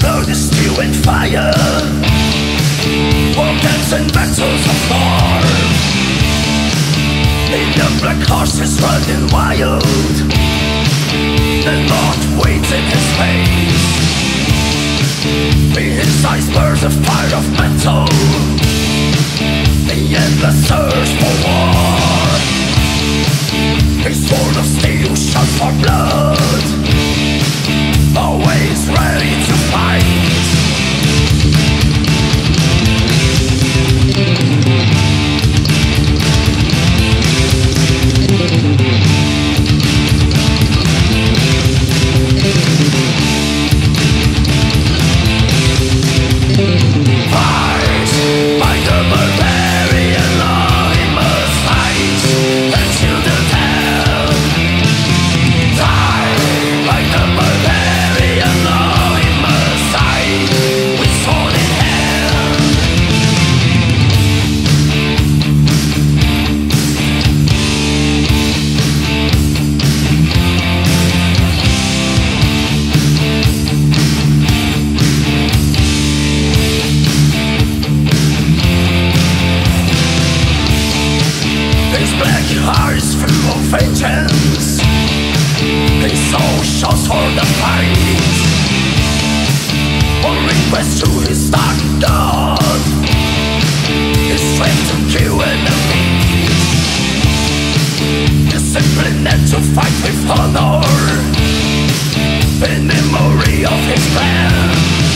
blood is still in fire. War games and battles of war. In the black horses running wild. The Lord waits in his face. In his eyes burns a fire of metal. The endless search for war. His sword of steel shot for blood. Always ready to fight. Fight by the barbarian law, he must fight until the death. Die by the barbarian law, he must die with sword in hand. His black heart is full of vengeance. His soul shouts for the fight. One request to his dark god. His strength to kill enemies. Discipline and to fight with honor. In memory of his clan.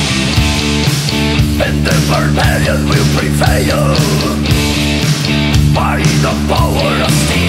And the barbarian will prevail by the power of steel.